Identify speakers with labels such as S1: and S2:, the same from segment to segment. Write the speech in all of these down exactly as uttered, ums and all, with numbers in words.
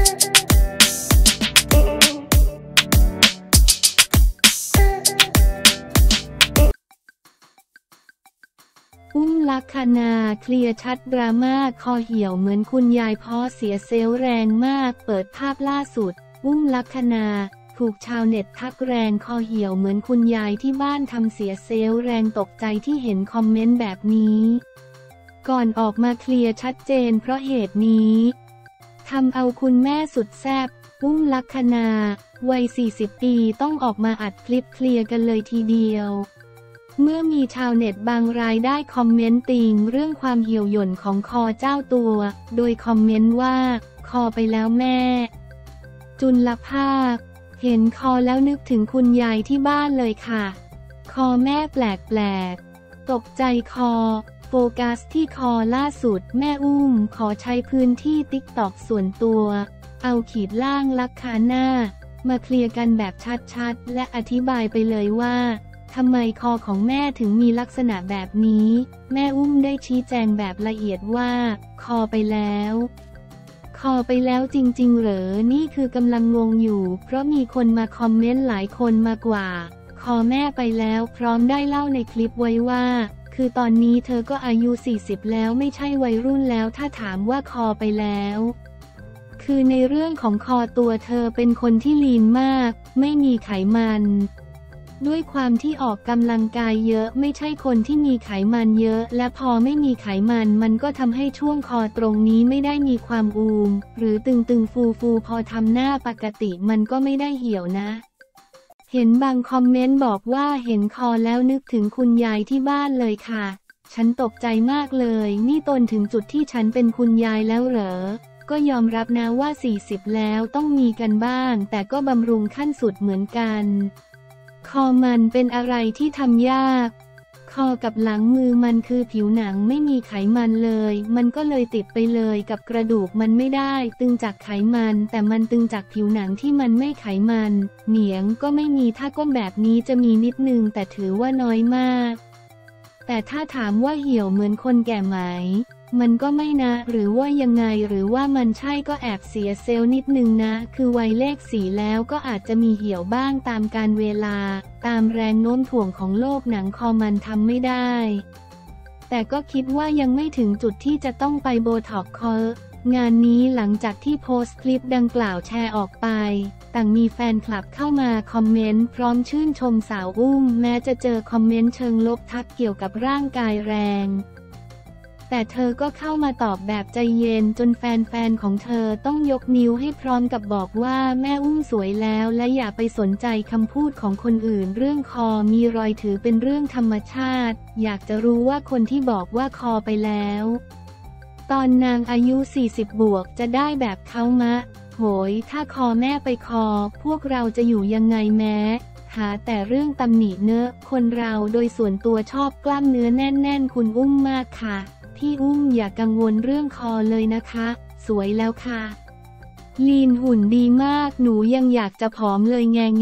S1: อุ้มลักษณาเคลียร์ชัดดราม่าคอเหี่ยวเหมือนคุณยายพ่อเสียเซลล์แรงมากเปิดภาพล่าสุดอุ้มลักษณาถูกชาวเน็ตทักแรงคอเหี่ยวเหมือนคุณยายที่บ้านทำเสียเซลล์แรงตกใจที่เห็นคอมเมนต์แบบนี้ก่อนออกมาเคลียร์ชัดเจนเพราะเหตุนี้ทำเอาคุณแม่สุดแซ่บอุ้มลักษณาวัยสี่สิบปีต้องออกมาอัดคลิปเคลียร์กันเลยทีเดียวเมื่อมีชาวเน็ตบางรายได้คอมเมนต์ติงเรื่องความเหี่ยวหย่อนของคอเจ้าตัวโดยคอมเมนต์ว่าคอไปแล้วแม่จุลภาคเห็นคอแล้วนึกถึงคุณยายที่บ้านเลยค่ะคอแม่แปลกๆตกใจคอโฟกัสที่คอล่าสุดแม่อุ้มขอใช้พื้นที่ติ๊กต็อกส่วนตัวเอาขีดล่างลักขาหน้ามาเคลียร์กันแบบชัดๆและอธิบายไปเลยว่าทำไมคอของแม่ถึงมีลักษณะแบบนี้แม่อุ้มได้ชี้แจงแบบละเอียดว่าคอไปแล้วคอไปแล้วจริงๆเหรอนี่คือกำลังงงอยู่เพราะมีคนมาคอมเมนต์หลายคนมากว่าคอแม่ไปแล้วพร้อมได้เล่าในคลิปไว้ว่าคือตอนนี้เธอก็อายุสี่สิบแล้วไม่ใช่วัยรุ่นแล้วถ้าถามว่าคอไปแล้วคือในเรื่องของคอตัวเธอเป็นคนที่ลีนมากไม่มีไขมันด้วยความที่ออกกำลังกายเยอะไม่ใช่คนที่มีไขมันเยอะและพอไม่มีไขมันมันก็ทำให้ช่วงคอตรงนี้ไม่ได้มีความอูมหรือตึงๆฟูๆพอทำหน้าปกติมันก็ไม่ได้เหี่ยวนะเห็นบางคอมเมนต์บอกว่าเห็นคอแล้วนึกถึงคุณยายที่บ้านเลยค่ะฉันตกใจมากเลยนี่ตนถึงจุดที่ฉันเป็นคุณยายแล้วเหรอก็ยอมรับนะว่าสี่สิบแล้วต้องมีกันบ้างแต่ก็บำรุงขั้นสุดเหมือนกันคอมันเป็นอะไรที่ทำยากคอกับหลังมือมันคือผิวหนังไม่มีไขมันเลยมันก็เลยติดไปเลยกับกระดูกมันไม่ได้ตึงจากไขมันแต่มันตึงจากผิวหนังที่มันไม่ไขมันเหนียงก็ไม่มีถ้าก้มแบบนี้จะมีนิดนึงแต่ถือว่าน้อยมากแต่ถ้าถามว่าเหี่ยวเหมือนคนแก่ไหมมันก็ไม่นะหรือว่ายังไงหรือว่ามันใช่ก็แอบเสียเซลล์นิดนึงนะคือวัยเลขสี่แล้วก็อาจจะมีเหี่ยวบ้างตามกาลเวลาตามแรงโน้มถ่วงของโลกหนังคอมันทำไม่ได้แต่ก็คิดว่ายังไม่ถึงจุดที่จะต้องไปโบท็อกซ์คองานนี้หลังจากที่โพสต์คลิปดังกล่าวแชร์ออกไปต่างมีแฟนคลับเข้ามาคอมเมนต์พร้อมชื่นชมสาวอุ้มแม้จะเจอคอมเมนต์เชิงลบทักเกี่ยวกับร่างกายแรงแต่เธอก็เข้ามาตอบแบบใจเย็นจนแฟนๆของเธอต้องยกนิ้วให้พร้อมกับบอกว่าแม่อุ้มสวยแล้วและอย่าไปสนใจคำพูดของคนอื่นเรื่องคอมีรอยถือเป็นเรื่องธรรมชาติอยากจะรู้ว่าคนที่บอกว่าคอไปแล้วตอนนางอายุสี่สิบบวกจะได้แบบเขามะโหยถ้าคอแม่ไปคอพวกเราจะอยู่ยังไงแม้หาแต่เรื่องตำหนิเนอะคนเราโดยส่วนตัวชอบกล้ามเนื้อแน่นๆคุณอุ้มมากค่ะพี่อุ้มอย่ากังวลเรื่องคอเลยนะคะสวยแล้วค่ะลีนหุ่นดีมากหนูยังอยากจะผอมเลยแงแง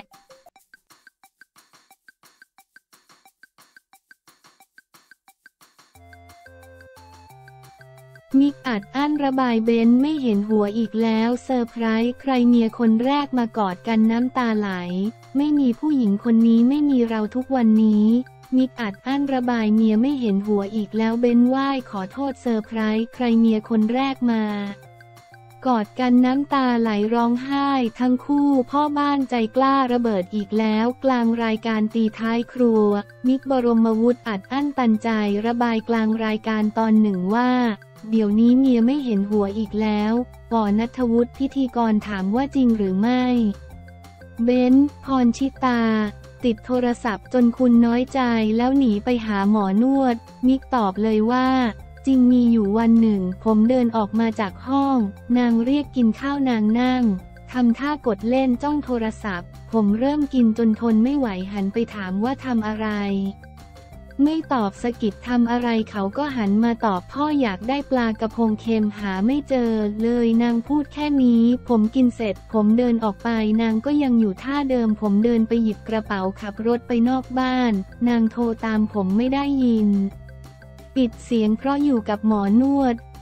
S1: มิกอัดอั้นระบายเบนไม่เห็นหัวอีกแล้วเซอร์ไพรส์ใครเมียคนแรกมากอดกันน้ำตาไหลไม่มีผู้หญิงคนนี้ไม่มีเราทุกวันนี้มิกอัดอั้นระบายเมียไม่เห็นหัวอีกแล้วเบนไหว้ขอโทษเซอร์ไพรส์ใครเมียคนแรกมากอดกันน้ำตาไหลร้องไห้ทั้งคู่พ่อบ้านใจกล้าระเบิดอีกแล้วกลางรายการตีท้ายครัวมิกบรมวุฒิอัดอั้นตันใจระบายกลางรายการตอนหนึ่งว่าเดี๋ยวนี้เมียไม่เห็นหัวอีกแล้วปอณัฐวุฒิพิธีกรถามว่าจริงหรือไม่เบนพรชิตาติดโทรศัพท์จนคุณน้อยใจแล้วหนีไปหาหมอนวดมิกตอบเลยว่าจริงมีอยู่วันหนึ่งผมเดินออกมาจากห้องนางเรียกกินข้าวนางนั่งทำท่ากดเล่นจ้องโทรศัพท์ผมเริ่มกินจนทนไม่ไหวหันไปถามว่าทำอะไรไม่ตอบสะกิดทำอะไรเขาก็หันมาตอบพ่ออยากได้ปลากระพงเค็มหาไม่เจอเลยนางพูดแค่นี้ผมกินเสร็จผมเดินออกไปนางก็ยังอยู่ท่าเดิมผมเดินไปหยิบกระเป๋าขับรถไปนอกบ้านนางโทรตามผมไม่ได้ยินปิดเสียงเพราะอยู่กับหมอนวด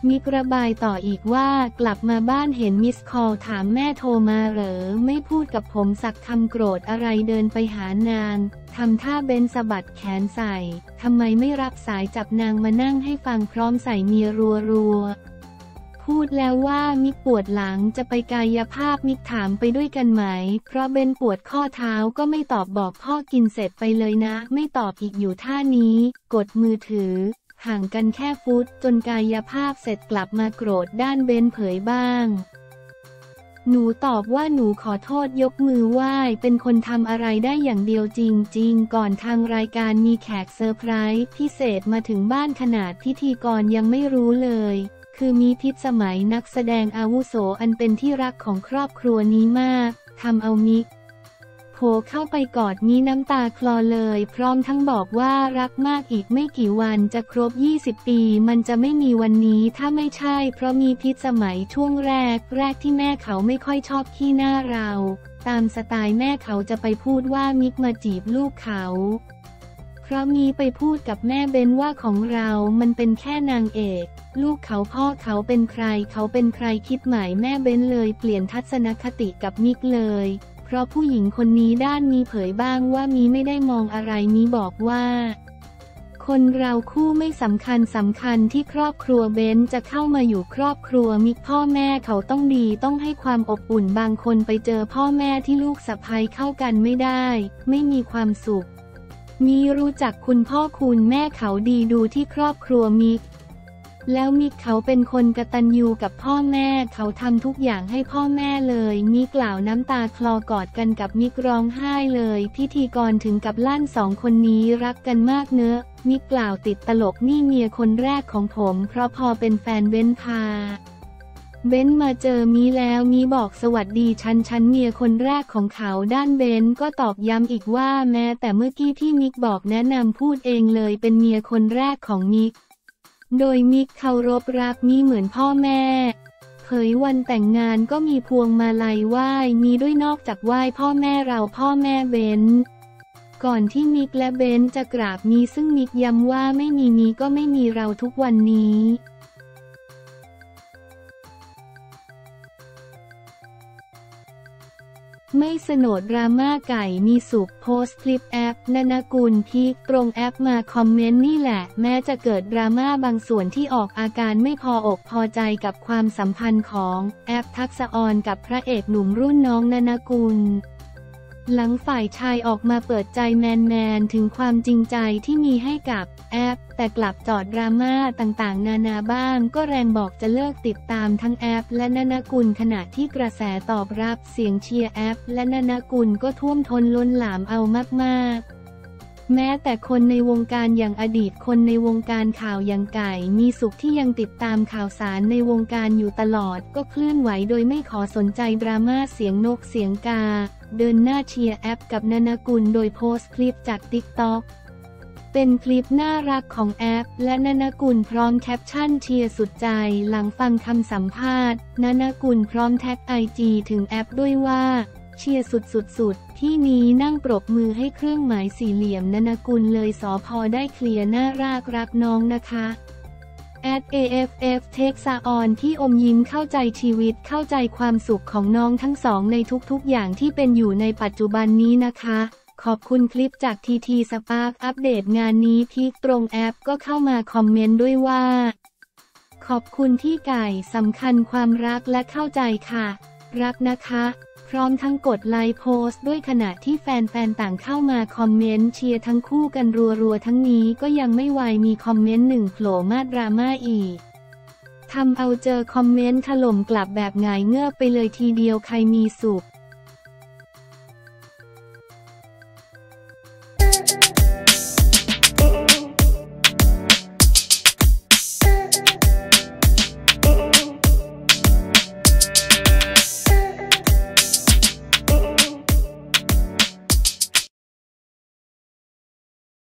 S1: มิกระบายต่ออีกว่ากลับมาบ้านเห็นมิสคอลถามแม่โทรมาเหรอไม่พูดกับผมสักคำโกรธอะไรเดินไปหานางทำท่าเบนสะบัดแขนใส่ทำไมไม่รับสายจับนางมานั่งให้ฟังพร้อมใส่เมียรัวๆพูดแล้วว่ามิกปวดหลังจะไปกายภาพมิกถามไปด้วยกันไหมเพราะเบนปวดข้อเท้าก็ไม่ตอบบอกพ่อกินเสร็จไปเลยนะไม่ตอบอีกอยู่ท่านี้กดมือถือห่างกันแค่ฟุตจนกายภาพเสร็จกลับมาโกรธด้านเบนเผยบ้างหนูตอบว่าหนูขอโทษยกมือไหว้เป็นคนทำอะไรได้อย่างเดียวจริงๆก่อนทางรายการมีแขกเซอร์ไพรส์พิเศษมาถึงบ้านขนาดพิธีกรยังไม่รู้เลยคือมีพิษสมัยนักแสดงอาวุโสอันเป็นที่รักของครอบครัวนี้มากทำเอามิกโผเข้าไปกอดมีน้ำตาคลอเลยพร้อมทั้งบอกว่ารักมากอีกไม่กี่วันจะครบยี่สิบปีมันจะไม่มีวันนี้ถ้าไม่ใช่เพราะมีพิษสมัยช่วงแรกแรกที่แม่เขาไม่ค่อยชอบขี้หน้าเราตามสไตล์แม่เขาจะไปพูดว่ามิกมาจีบลูกเขาเพราะมีไปพูดกับแม่เบนว่าของเรามันเป็นแค่นางเอกลูกเขาพ่อเขาเป็นใครเขาเป็นใครคิดหมายแม่เบนเลยเปลี่ยนทัศนคติกับมิกเลยเพราะผู้หญิงคนนี้ด้านมีเผยบ้างว่ามีไม่ได้มองอะไรมีบอกว่าคนเราคู่ไม่สำคัญสำคัญที่ครอบครัวเบนจะเข้ามาอยู่ครอบครัวมิกพ่อแม่เขาต้องดีต้องให้ความอบอุ่นบางคนไปเจอพ่อแม่ที่ลูกสะใภ้เข้ากันไม่ได้ไม่มีความสุขมีรู้จักคุณพ่อคุณแม่เขาดีดูที่ครอบครัวมิกแล้วมิกเขาเป็นคนกตัญญูกับพ่อแม่เขาทำทุกอย่างให้พ่อแม่เลยมิกกล่าวน้ำตาคลอกอดกันกับมิกร้องไห้เลยพิธีกรถึงกับลั่นสองคนนี้รักกันมากเนอะมิกกล่าวติดตลกนี่เมียคนแรกของผมเพราะพอเป็นแฟนเบ้นพาเบนมาเจอมีแล้วมีบอกสวัสดีฉันฉันเมียคนแรกของเขาด้านเบนก็ตอกย้ำอีกว่าแม้แต่เมื่อกี้ที่มิกบอกแนะนำพูดเองเลยเป็นเมียคนแรกของมิกโดยมิกเคารพรักมีเหมือนพ่อแม่เผยวันแต่งงานก็มีพวงมาลัยไหว้มีด้วยนอกจากไหว้พ่อแม่เราพ่อแม่เบนก่อนที่มิกและเบนจะกราบมีซึ่งมิกย้ำว่าไม่มีมีก็ไม่มีเราทุกวันนี้ไม่สนดดราม่าไก่มีสุขโพสต์คลิปแอปนนกุลพีคตรงแอปมาคอมเมนต์นี่แหละแม้จะเกิดดราม่าบางส่วนที่ออกอาการไม่พออกพอใจกับความสัมพันธ์ของแอปทักษะออนกับพระเอกหนุ่มรุ่นน้องนนกุลหลังฝ่ายชายออกมาเปิดใจแมนๆถึงความจริงใจที่มีให้กับแอปแต่กลับจอดดราม่าต่างๆนานาบ้างก็แรงบอกจะเลิกติดตามทั้งแอปและนนกุลขณะที่กระแสตอบรับเสียงเชียร์แอปและนนกุลก็ท่วมท้นล้นหลามเอามากๆแม้แต่คนในวงการอย่างอดีตคนในวงการข่าวอย่างไก่มีสุขที่ยังติดตามข่าวสารในวงการอยู่ตลอดก็เคลื่อนไหวโดยไม่ขอสนใจดราม่าเสียงนกเสียงกาเดินหน้าเชียร์แอปกับนนกุลโดยโพสต์คลิปจาก ติ๊กต็อก เป็นคลิปน่ารักของแอปและนนกุลพร้อมแคปชั่นเชียร์สุดใจหลังฟังคำสัมภาษณ์นนกุลพร้อมแท็กไอจีถึงแอปด้วยว่าเชียร์สุดๆๆที่นี้นั่งปรบมือให้เครื่องหมายสี่เหลี่ยมนนกุลเลยสอพอได้เคลียร์น่ารักรักน้องนะคะแอด เอ เอฟ เอฟ เทคซาออนที่อมยิ้มเข้าใจชีวิตเข้าใจความสุขของน้องทั้งสองในทุกๆอย่างที่เป็นอยู่ในปัจจุบันนี้นะคะขอบคุณคลิปจากทีทีสปาร์คอัปเดตงานนี้พีคตรงแอปก็เข้ามาคอมเมนต์ด้วยว่าขอบคุณที่ไก่สำคัญความรักและเข้าใจค่ะรักนะคะพร้อมทั้งกดไลค์โพสต์ด้วยขณะที่แฟนๆต่างเข้ามาคอมเมนต์เชียร์ทั้งคู่กันรัวๆทั้งนี้ก็ยังไม่ไวมีคอมเมนต์หนึ่งโผล่มาดราม่าอีกทำเอาเจอคอมเมนต์ถล่มกลับแบบหงายเงือบไปเลยทีเดียวใครมีสุข